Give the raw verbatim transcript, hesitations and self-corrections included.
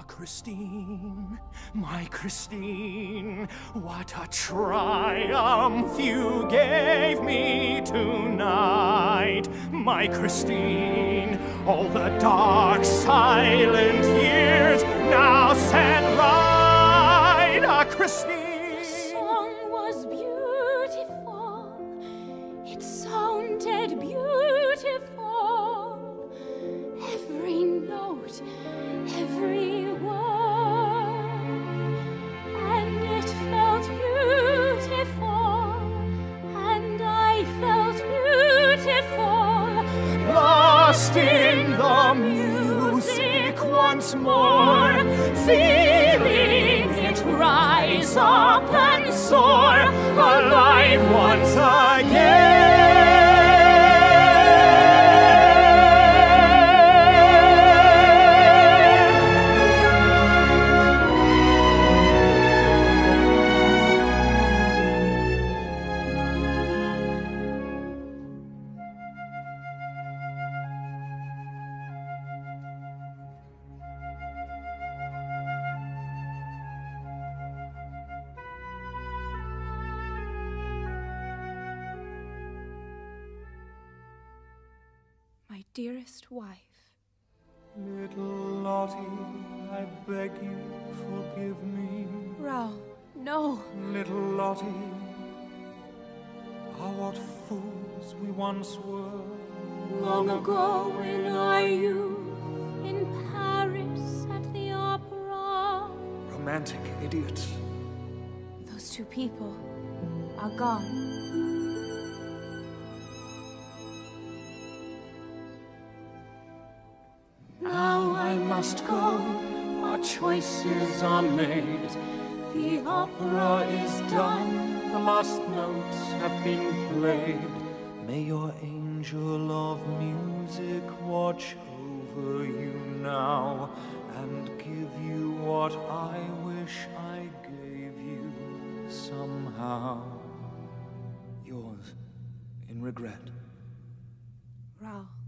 Ah, Christine, my Christine, what a triumph you gave me tonight. My Christine, all the dark, silent years now set right. Ah, Christine. The song was beautiful. It sounded beautiful. Every note, every word, and it felt beautiful, and I felt beautiful, Lost in the music once more, feeling it rise up and soar, alive once again. my dearest wife. Little Lottie, I beg you, forgive me. Raoul, no. Little Lottie, ah, what fools we once were. Long ago in our youth, in Paris at the opera. Romantic idiots. Those two people are gone. Now I must go, our choices are made. The opera is done, the last notes have been played. May your angel of music watch over you now and give you what I wish I gave you somehow. Yours, in regret. Raoul.